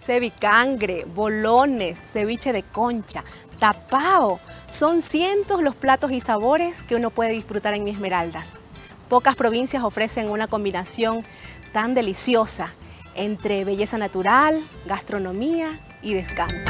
Cebicangre, bolones, ceviche de concha, tapao. Son cientos los platos y sabores que uno puede disfrutar en Esmeraldas. Pocas provincias ofrecen una combinación tan deliciosa entre belleza natural, gastronomía y descanso.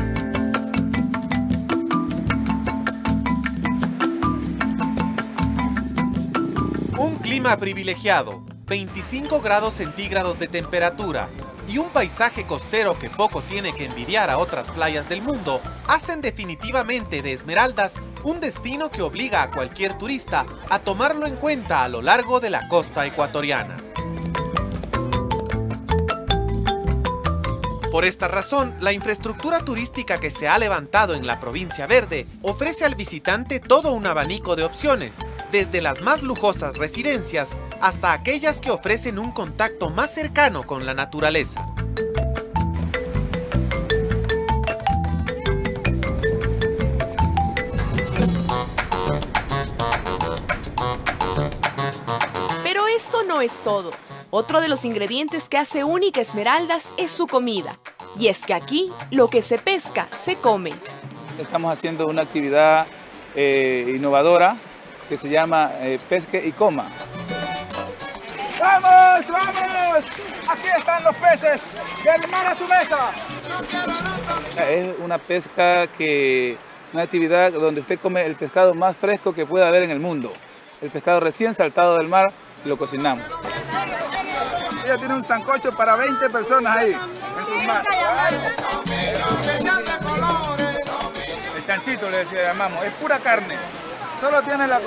Un clima privilegiado, 25 grados centígrados de temperatura y un paisaje costero que poco tiene que envidiar a otras playas del mundo hacen definitivamente de Esmeraldas un destino que obliga a cualquier turista a tomarlo en cuenta a lo largo de la costa ecuatoriana. Por esta razón, la infraestructura turística que se ha levantado en la provincia verde ofrece al visitante todo un abanico de opciones, desde las más lujosas residencias hasta aquellas que ofrecen un contacto más cercano con la naturaleza. Pero esto no es todo. Otro de los ingredientes que hace única Esmeraldas es su comida. Y es que aquí lo que se pesca, se come. Estamos haciendo una actividad innovadora que se llama Pesque y Coma. ¡Vamos, vamos! Aquí están los peces del mar a su mesa. Es una pesca una actividad donde usted come el pescado más fresco que pueda haber en el mundo. El pescado recién saltado del mar, lo cocinamos. Ella tiene un sancocho para 20 personas ahí, en sus manos. El chanchito le llamamos, es pura carne. Solo tiene la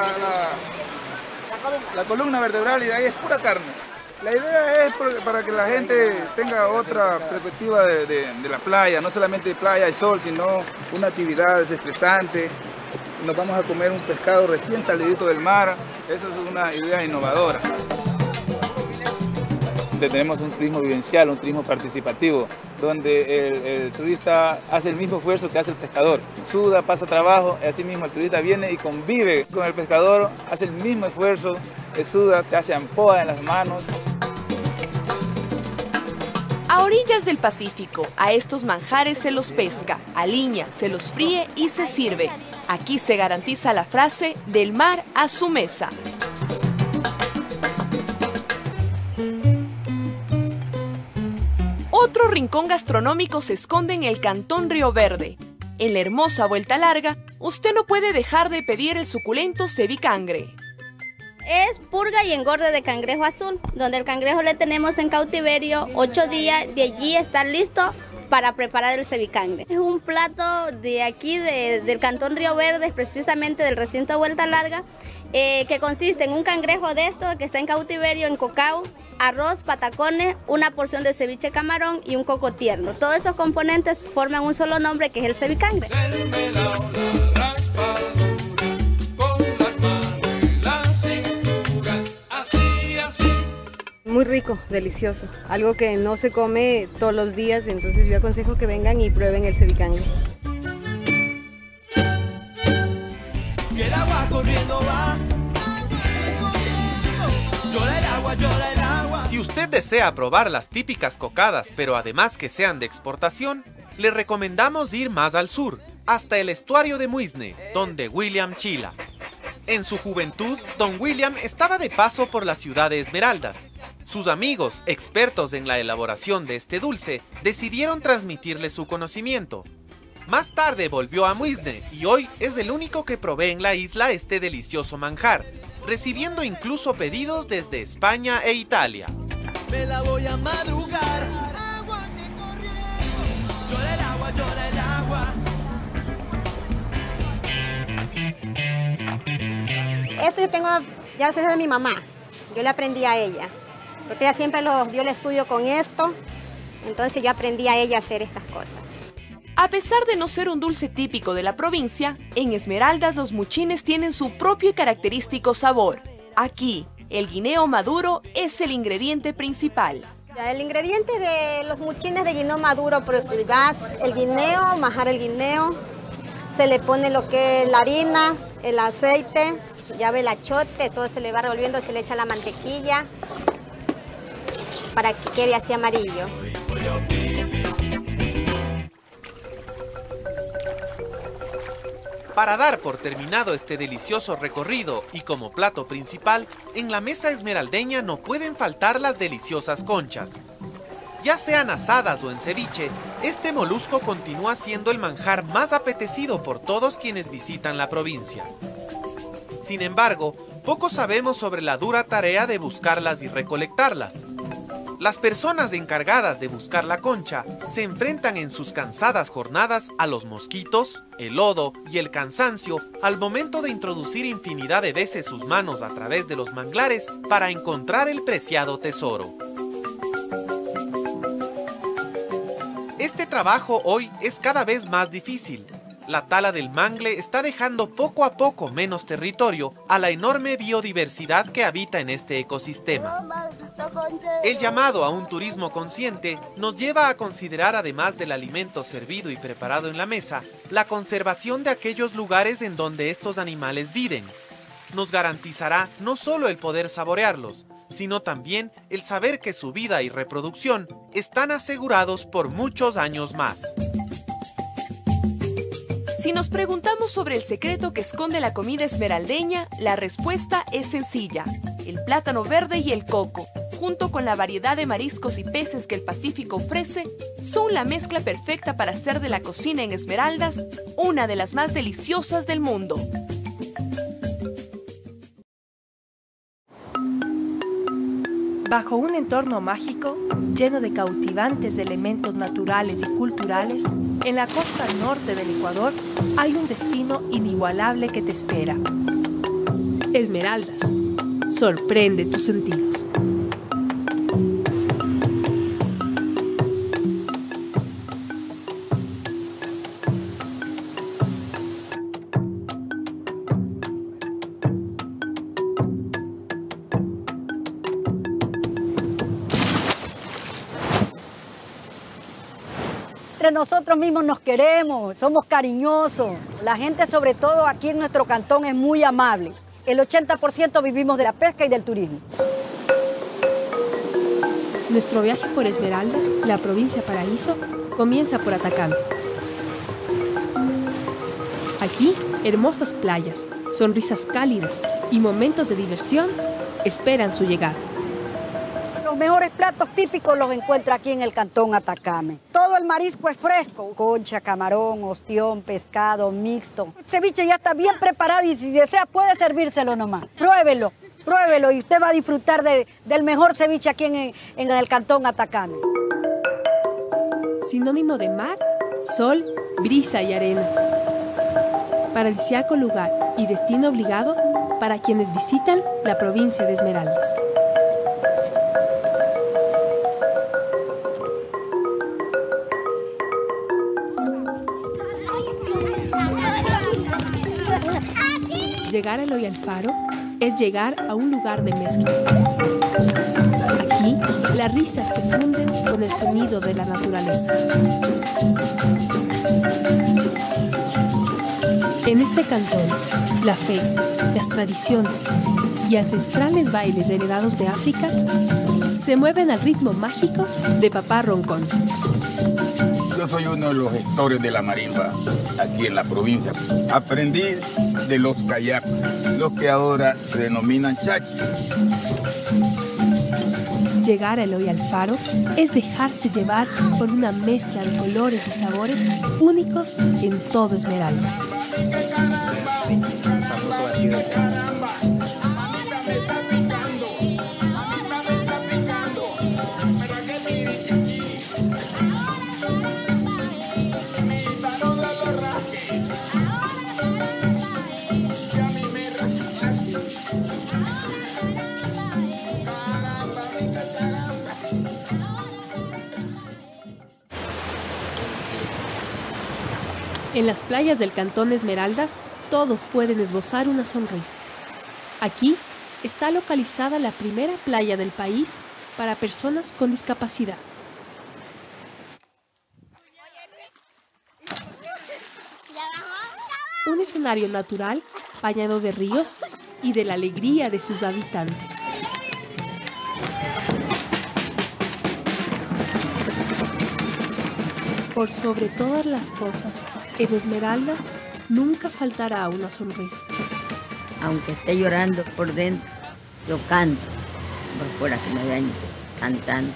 columna vertebral y de ahí es pura carne. La idea es para que la gente tenga otra perspectiva de la playa, no solamente playa y sol, sino una actividad desestresante. Nos vamos a comer un pescado recién salidito del mar, eso es una idea innovadora. Tenemos un turismo vivencial, un turismo participativo, donde el turista hace el mismo esfuerzo que hace el pescador. Suda, pasa trabajo, y así mismo el turista viene y convive con el pescador, hace el mismo esfuerzo, suda, se hace ampoa en las manos. A orillas del Pacífico, a estos manjares se los pesca, aliña, se los fríe y se sirve. Aquí se garantiza la frase del mar a su mesa. Otro rincón gastronómico se esconde en el Cantón Río Verde. En la hermosa Vuelta Larga, usted no puede dejar de pedir el suculento cebicangre. Es purga y engorde de cangrejo azul, donde el cangrejo le tenemos en cautiverio 8 días, de allí está listo para preparar el cebicangre. Es un plato de aquí, del Cantón Río Verde, precisamente del recinto Vuelta Larga, que consiste en un cangrejo de esto que está en cautiverio, en cocao, arroz, patacones, una porción de ceviche camarón y un coco tierno. Todos esos componentes forman un solo nombre que es el cebicangre. Muy rico, delicioso, algo que no se come todos los días, entonces yo aconsejo que vengan y prueben el cebicangre. Y el agua corriendo va. Llora el agua, llora el agua. Si usted desea probar las típicas cocadas, pero además que sean de exportación, le recomendamos ir más al sur, hasta el estuario de Muisne, donde William chila. En su juventud, don William estaba de paso por la ciudad de Esmeraldas. Sus amigos, expertos en la elaboración de este dulce, decidieron transmitirle su conocimiento. Más tarde volvió a Muisne y hoy es el único que provee en la isla este delicioso manjar, recibiendo incluso pedidos desde España e Italia. Me la voy a madrugar. Agua que corriendo. Llora el agua, llora el agua. Esto yo tengo, ya sé de mi mamá, yo le aprendí a ella, porque ella siempre dio el estudio con esto, entonces yo aprendí a ella a hacer estas cosas. A pesar de no ser un dulce típico de la provincia, en Esmeraldas los muchines tienen su propio y característico sabor. Aquí, el guineo maduro es el ingrediente principal. El ingrediente de los muchines de guineo maduro, pues vas el guineo, majar el guineo, se le pone lo que es la harina, el aceite, ya ve el achote, todo se le va revolviendo, se le echa la mantequilla para que quede así amarillo. Para dar por terminado este delicioso recorrido y como plato principal, en la mesa esmeraldeña no pueden faltar las deliciosas conchas. Ya sean asadas o en ceviche, este molusco continúa siendo el manjar más apetecido por todos quienes visitan la provincia. Sin embargo, poco sabemos sobre la dura tarea de buscarlas y recolectarlas. Las personas encargadas de buscar la concha se enfrentan en sus cansadas jornadas a los mosquitos, el lodo y el cansancio al momento de introducir infinidad de veces sus manos a través de los manglares para encontrar el preciado tesoro. Este trabajo hoy es cada vez más difícil. La tala del mangle está dejando poco a poco menos territorio a la enorme biodiversidad que habita en este ecosistema. El llamado a un turismo consciente nos lleva a considerar, además del alimento servido y preparado en la mesa, la conservación de aquellos lugares en donde estos animales viven. Nos garantizará no solo el poder saborearlos, sino también el saber que su vida y reproducción están asegurados por muchos años más. Si nos preguntamos sobre el secreto que esconde la comida esmeraldeña, la respuesta es sencilla: el plátano verde y el coco, junto con la variedad de mariscos y peces que el Pacífico ofrece, son la mezcla perfecta para hacer de la cocina en Esmeraldas una de las más deliciosas del mundo. Bajo un entorno mágico, lleno de cautivantes elementos naturales y culturales, en la costa norte del Ecuador hay un destino inigualable que te espera. Esmeraldas, sorprende tus sentidos. Nosotros mismos nos queremos, somos cariñosos. La gente, sobre todo aquí en nuestro cantón, es muy amable. El 80% vivimos de la pesca y del turismo. Nuestro viaje por Esmeraldas, la provincia Paraíso, comienza por Atacames. Aquí, hermosas playas, sonrisas cálidas y momentos de diversión esperan su llegada. Los mejores platos típicos los encuentra aquí en el cantón Atacame. Todo el marisco es fresco: concha, camarón, ostión, pescado, mixto. El ceviche ya está bien preparado y si desea puede servírselo nomás. Pruébelo, pruébelo y usted va a disfrutar del mejor ceviche aquí en el cantón Atacame. Sinónimo de mar, sol, brisa y arena. Paradisíaco lugar y destino obligado para quienes visitan la provincia de Esmeraldas. Llegar al Hoy al Faro es llegar a un lugar de mezclas. Aquí, las risas se funden con el sonido de la naturaleza. En este cantón, la fe, las tradiciones y ancestrales bailes heredados de África se mueven al ritmo mágico de Papá Roncón. Yo soy uno de los gestores de la marimba aquí en la provincia. Aprendí de los kayaks, los que ahora se denominan chachi. Llegar al Hoy al Faro es dejarse llevar por una mezcla de colores y sabores únicos en todo Esmeraldas. Famoso batido. En las playas del cantón Esmeraldas, todos pueden esbozar una sonrisa. Aquí está localizada la primera playa del país para personas con discapacidad. Un escenario natural bañado de ríos y de la alegría de sus habitantes. Por sobre todas las cosas, en Esmeraldas nunca faltará una sonrisa. Aunque esté llorando por dentro, yo canto, por fuera que me vean cantando.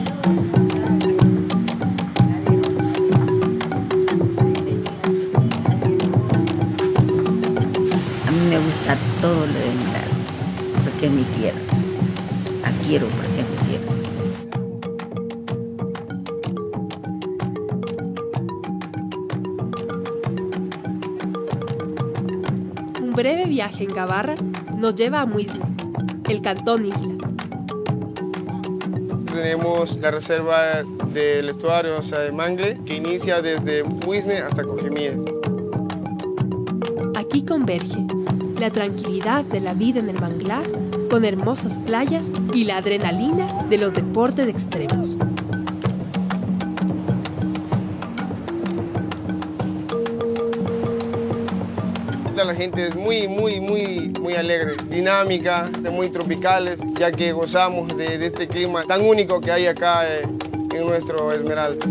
A mí me gusta todo lo de Esmeraldas, porque es mi tierra. La quiero porque es mi tierra. Un breve viaje en Gabarra nos lleva a Muisne, el cantón Isla. Tenemos la reserva del estuario, o sea, de Mangle, que inicia desde Muisne hasta Cojemíes. Aquí converge la tranquilidad de la vida en el manglar con hermosas playas y la adrenalina de los deportes extremos. La gente es muy alegre, dinámica, muy tropicales, ya que gozamos de este clima tan único que hay acá en nuestro Esmeralda.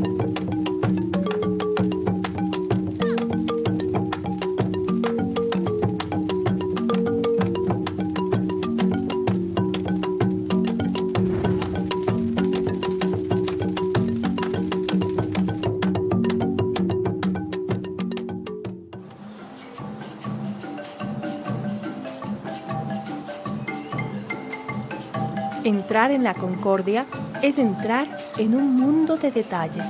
Entrar en la Concordia es entrar en un mundo de detalles.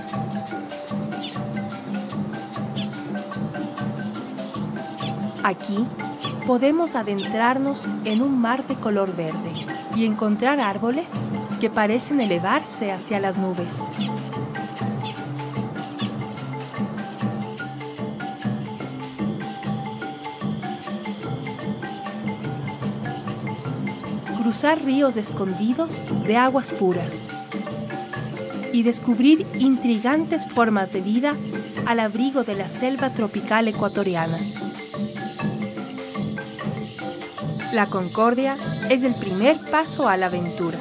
Aquí podemos adentrarnos en un mar de color verde y encontrar árboles que parecen elevarse hacia las nubes. Cruzar ríos escondidos de aguas puras y descubrir intrigantes formas de vida al abrigo de la selva tropical ecuatoriana. La Concordia es el primer paso a la aventura.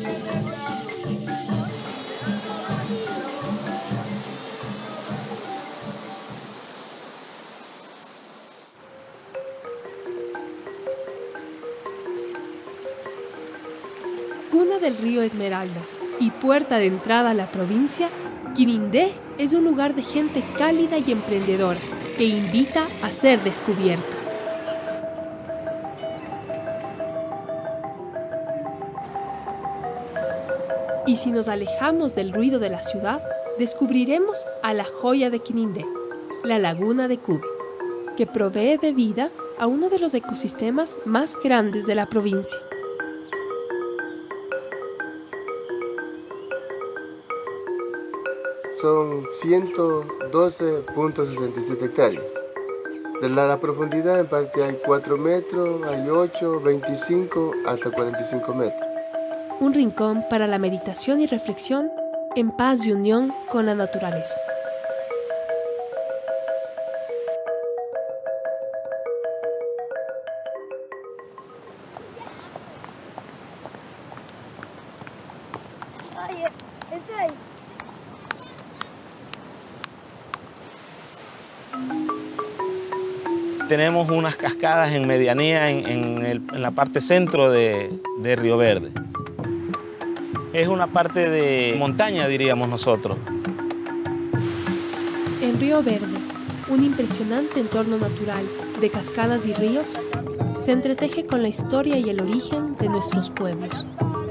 Cuna del río Esmeraldas y puerta de entrada a la provincia, Quirindé es un lugar de gente cálida y emprendedora que invita a ser descubierto. Y si nos alejamos del ruido de la ciudad, descubriremos a la joya de Quirindé, la laguna de Cubi, que provee de vida a uno de los ecosistemas más grandes de la provincia. Son 112.67 hectáreas. De la profundidad en parte hay 4 metros, hay 8, 25 hasta 45 metros. Un rincón para la meditación y reflexión en paz y unión con la naturaleza. Tenemos unas cascadas en medianía en la parte centro de Río Verde. Es una parte de montaña, diríamos nosotros. En Río Verde, un impresionante entorno natural de cascadas y ríos, se entreteje con la historia y el origen de nuestros pueblos.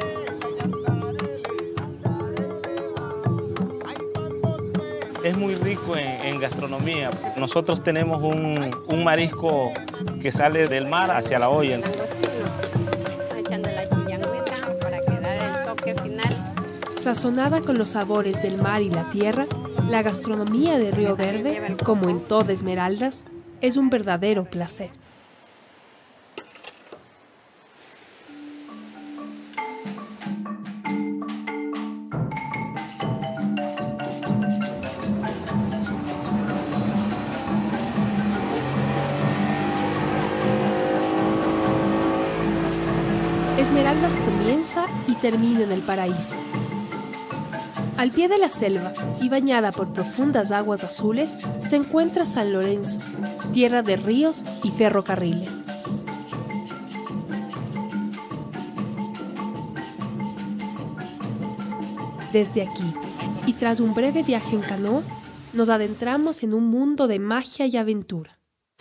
Es muy rico en gastronomía. Nosotros tenemos un marisco que sale del mar hacia la olla. Echando la chillangüita para que dar el toque final. Sazonada con los sabores del mar y la tierra, la gastronomía de Río Verde, como en toda Esmeraldas, es un verdadero placer. Esmeraldas comienza y termina en el paraíso. Al pie de la selva y bañada por profundas aguas azules, se encuentra San Lorenzo, tierra de ríos y ferrocarriles. Desde aquí, y tras un breve viaje en canoa, nos adentramos en un mundo de magia y aventura.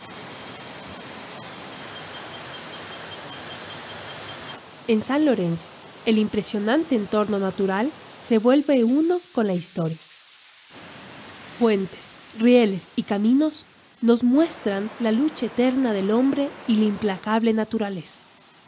En San Lorenzo, el impresionante entorno natural se vuelve uno con la historia. Puentes, rieles y caminos nos muestran la lucha eterna del hombre y la implacable naturaleza.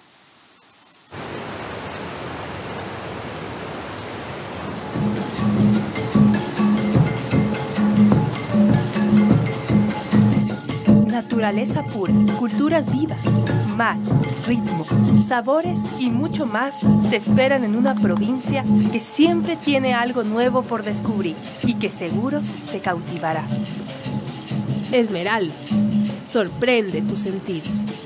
Naturaleza pura, culturas vivas, mar, ritmo, sabores y mucho más te esperan en una provincia que siempre tiene algo nuevo por descubrir y que seguro te cautivará. Esmeraldas, sorprende tus sentidos.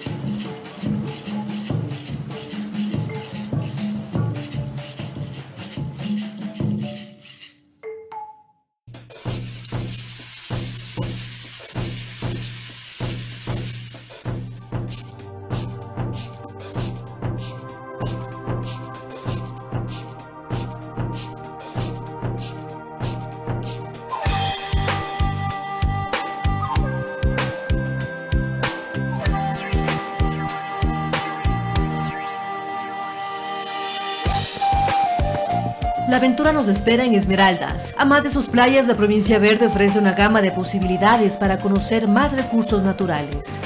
La aventura nos espera en Esmeraldas. A más de sus playas, la provincia verde ofrece una gama de posibilidades para conocer más recursos naturales.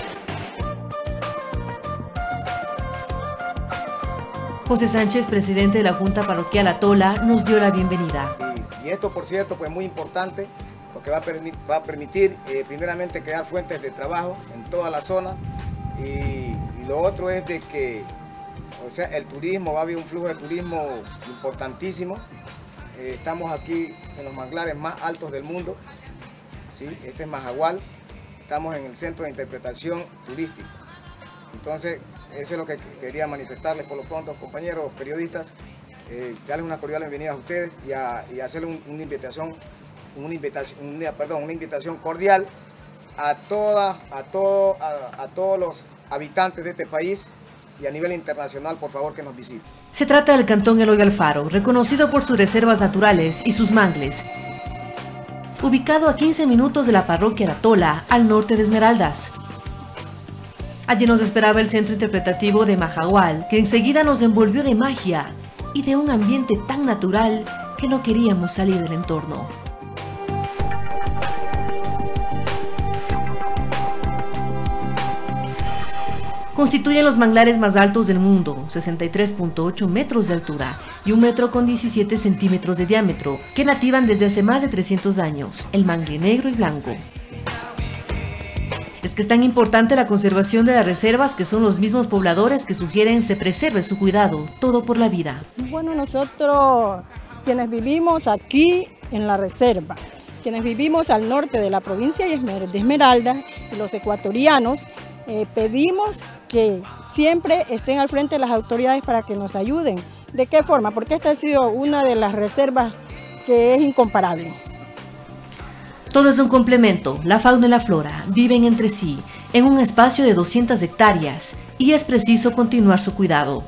José Sánchez, presidente de la Junta Parroquial Atola, nos dio la bienvenida. Y esto, por cierto, pues muy importante, porque va a permitir primeramente crear fuentes de trabajo en toda la zona, y lo otro es de que, o sea, el turismo, va a haber un flujo de turismo importantísimo. Estamos aquí en los manglares más altos del mundo, ¿sí? Este es Majagual, estamos en el centro de interpretación turística. Entonces, eso es lo que quería manifestarles por lo pronto, compañeros periodistas, darles una cordial bienvenida a ustedes y hacerles una invitación cordial a todos los habitantes de este país y a nivel internacional, por favor, que nos visiten. Se trata del Cantón Eloy Alfaro, reconocido por sus reservas naturales y sus mangles. Ubicado a 15 minutos de la parroquia de Atola, al norte de Esmeraldas. Allí nos esperaba el centro interpretativo de Majagual, que enseguida nos envolvió de magia y de un ambiente tan natural que no queríamos salir del entorno. Constituyen los manglares más altos del mundo, 63.8 metros de altura y 1,17 metros de diámetro, que nativan desde hace más de 300 años, el mangle negro y blanco. Es que es tan importante la conservación de las reservas que son los mismos pobladores que sugieren se preserve su cuidado, todo por la vida. Bueno, nosotros quienes vivimos aquí en la reserva, quienes vivimos al norte de la provincia de Esmeraldas y los ecuatorianos, pedimos que siempre estén al frente de las autoridades para que nos ayuden. ¿De qué forma? Porque esta ha sido una de las reservas que es incomparable. Todo es un complemento, la fauna y la flora viven entre sí, en un espacio de 200 hectáreas, y es preciso continuar su cuidado.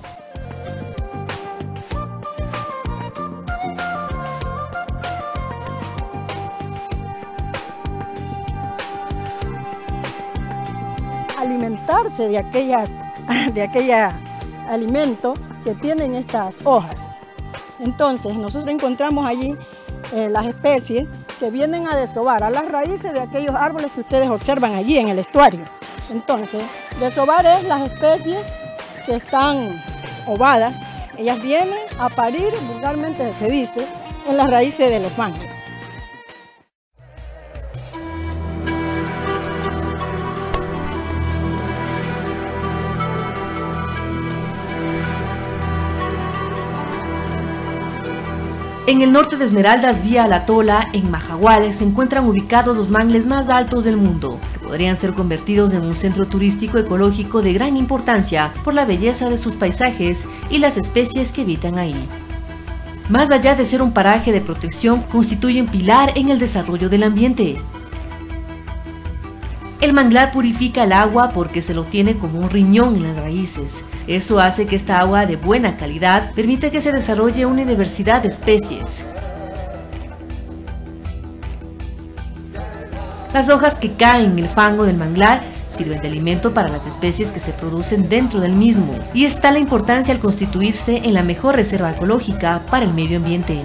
Alimentarse de aquella alimento que tienen estas hojas. Entonces nosotros encontramos allí las especies que vienen a desovar a las raíces de aquellos árboles que ustedes observan allí en el estuario. Entonces, desovar es las especies que están ovadas, ellas vienen a parir, vulgarmente se dice, en las raíces de los mangles. En el norte de Esmeraldas, vía la Atola, en Majagual, se encuentran ubicados los mangles más altos del mundo, que podrían ser convertidos en un centro turístico ecológico de gran importancia por la belleza de sus paisajes y las especies que habitan ahí. Más allá de ser un paraje de protección, constituyen pilar en el desarrollo del ambiente. El manglar purifica el agua porque se lo tiene como un riñón en las raíces. Eso hace que esta agua de buena calidad permita que se desarrolle una diversidad de especies. Las hojas que caen en el fango del manglar sirven de alimento para las especies que se producen dentro del mismo, y está la importancia al constituirse en la mejor reserva ecológica para el medio ambiente.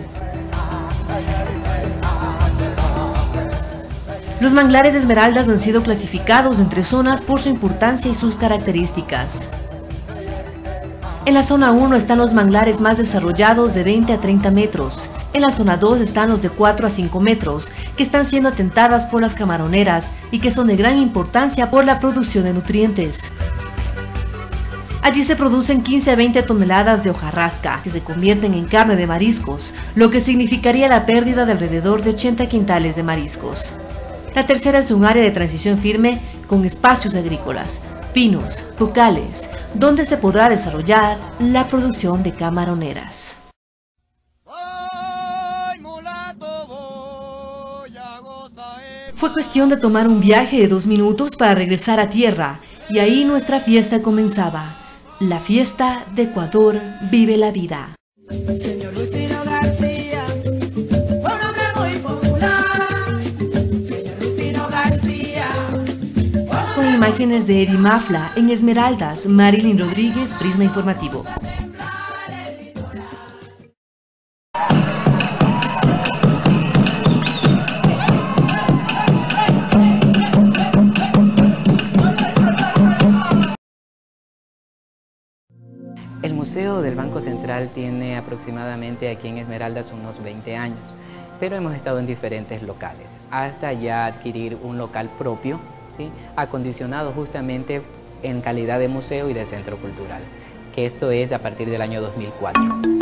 Los manglares de Esmeraldas han sido clasificados en 3 zonas por su importancia y sus características. En la zona 1 están los manglares más desarrollados de 20 a 30 metros. En la zona 2 están los de 4 a 5 metros, que están siendo atentadas por las camaroneras y que son de gran importancia por la producción de nutrientes. Allí se producen 15 a 20 toneladas de hojarasca, que se convierten en carne de mariscos, lo que significaría la pérdida de alrededor de 80 quintales de mariscos. La tercera es un área de transición firme con espacios agrícolas, pinos, jucales, donde se podrá desarrollar la producción de camaroneras. Fue cuestión de tomar un viaje de 2 minutos para regresar a tierra, y ahí nuestra fiesta comenzaba. La fiesta de Ecuador vive la vida. Señor Justino García, un hombre muy popular. Señor Justino García. Con imágenes de Eddie Mafla en Esmeraldas, Marilyn Rodríguez, Prisma Informativo. El Museo del Banco Central tiene aproximadamente aquí en Esmeraldas unos 20 años, pero hemos estado en diferentes locales, hasta ya adquirir un local propio, ¿sí?, acondicionado justamente en calidad de museo y de centro cultural, que esto es a partir del año 2004.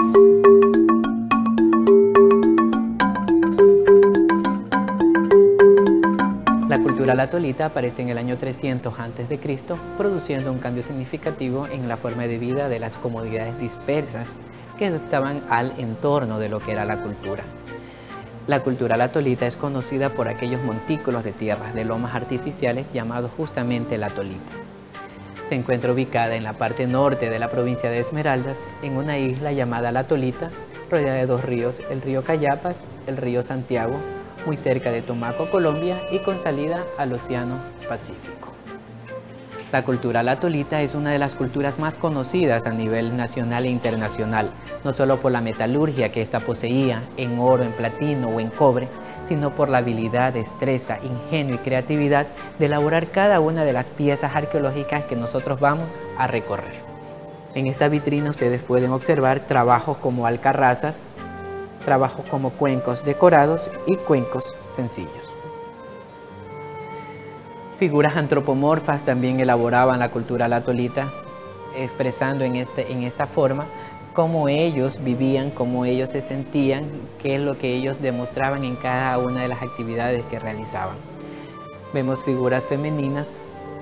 La cultura latolita aparece en el año 300 a.C., produciendo un cambio significativo en la forma de vida de las comunidades dispersas que estaban al entorno de lo que era la cultura. La cultura latolita es conocida por aquellos montículos de tierras de lomas artificiales llamados justamente latolita. Se encuentra ubicada en la parte norte de la provincia de Esmeraldas, en una isla llamada Latolita, rodeada de 2 ríos, el río Cayapas, el río Santiago, muy cerca de Tumaco, Colombia, y con salida al Océano Pacífico. La cultura latolita es una de las culturas más conocidas a nivel nacional e internacional, no solo por la metalurgia que ésta poseía en oro, en platino o en cobre, sino por la habilidad, destreza, ingenio y creatividad de elaborar cada una de las piezas arqueológicas que nosotros vamos a recorrer. En esta vitrina ustedes pueden observar trabajos como alcarrazas, trabajos como cuencos decorados y cuencos sencillos. Figuras antropomorfas también elaboraban la cultura latolita, expresando en esta forma cómo ellos vivían, cómo ellos se sentían, qué es lo que ellos demostraban en cada una de las actividades que realizaban. Vemos figuras femeninas,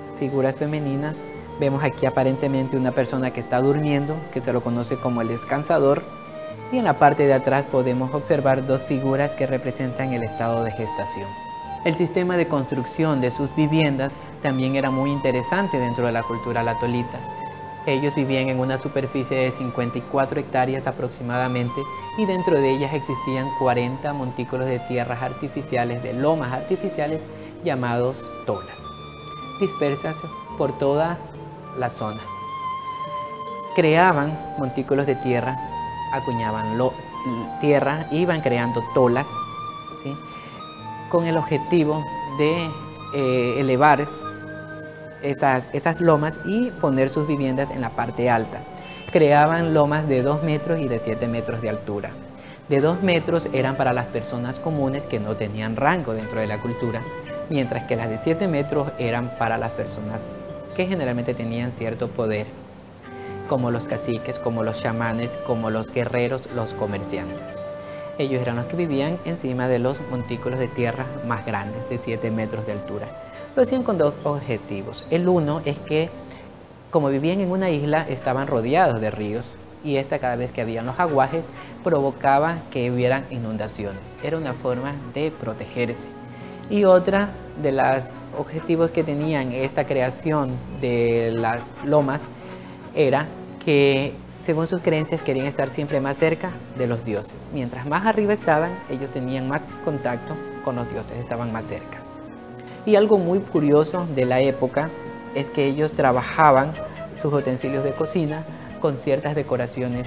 vemos aquí aparentemente una persona que está durmiendo, que se lo conoce como el descansador, y en la parte de atrás podemos observar 2 figuras que representan el estado de gestación. El sistema de construcción de sus viviendas también era muy interesante dentro de la cultura latolita. Ellos vivían en una superficie de 54 hectáreas aproximadamente, y dentro de ellas existían 40 montículos de tierras artificiales, de lomas artificiales, llamados tolas, dispersas por toda la zona. Creaban montículos de tierra, acuñaban tierra, iban creando tolas, ¿sí?, con el objetivo de elevar esas lomas y poner sus viviendas en la parte alta. Creaban lomas de 2 metros y de 7 metros de altura. De 2 metros eran para las personas comunes que no tenían rango dentro de la cultura, mientras que las de 7 metros eran para las personas que generalmente tenían cierto poder, como los caciques, como los chamanes, como los guerreros, los comerciantes. Ellos eran los que vivían encima de los montículos de tierra más grandes, de 7 metros de altura. Lo hacían con 2 objetivos. El uno es que, como vivían en una isla, estaban rodeados de ríos, y esta, cada vez que habían los aguajes, provocaba que hubieran inundaciones. Era una forma de protegerse. Y otra de los objetivos que tenían esta creación de las lomas era que, según sus creencias, querían estar siempre más cerca de los dioses. Mientras más arriba estaban, ellos tenían más contacto con los dioses, estaban más cerca. Y algo muy curioso de la época es que ellos trabajaban sus utensilios de cocina con ciertas decoraciones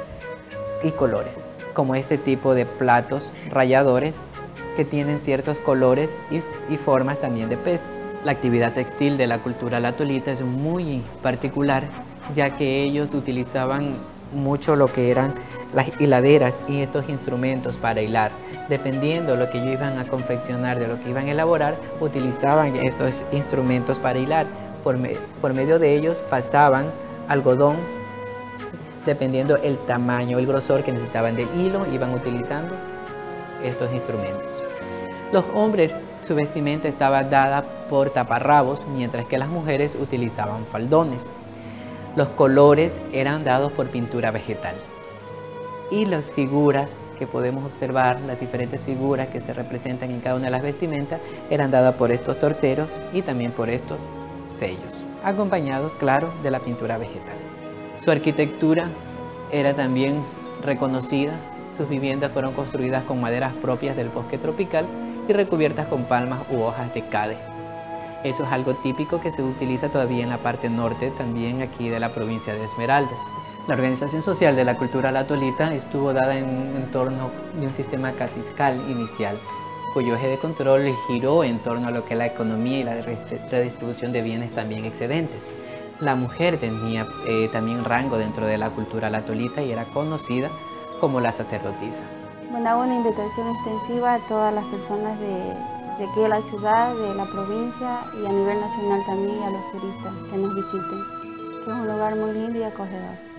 y colores, como este tipo de platos ralladores que tienen ciertos colores y formas también de pez. La actividad textil de la cultura latolita es muy particular, ya que ellos utilizaban mucho lo que eran las hiladeras y estos instrumentos para hilar. Dependiendo de lo que ellos iban a confeccionar, de lo que iban a elaborar, utilizaban estos instrumentos para hilar. Por medio de ellos pasaban algodón, dependiendo el tamaño, el grosor que necesitaban del hilo, iban utilizando estos instrumentos. Los hombres, su vestimenta estaba dada por taparrabos, mientras que las mujeres utilizaban faldones. Los colores eran dados por pintura vegetal. Y las figuras que podemos observar, las diferentes figuras que se representan en cada una de las vestimentas, eran dadas por estos torteros y también por estos sellos, acompañados, claro, de la pintura vegetal. Su arquitectura era también reconocida. Sus viviendas fueron construidas con maderas propias del bosque tropical y recubiertas con palmas u hojas de cade. Eso es algo típico que se utiliza todavía en la parte norte, también aquí de la provincia de Esmeraldas. La organización social de la cultura latolita estuvo dada en un entorno de un sistema cacical inicial, cuyo eje de control giró en torno a lo que es la economía y la redistribución de bienes también excedentes. La mujer tenía también rango dentro de la cultura latolita y era conocida como la sacerdotisa. Bueno, hago una invitación extensiva a todas las personas de aquí de la ciudad, de la provincia y a nivel nacional también, y a los turistas que nos visiten, que es un lugar muy lindo y acogedor.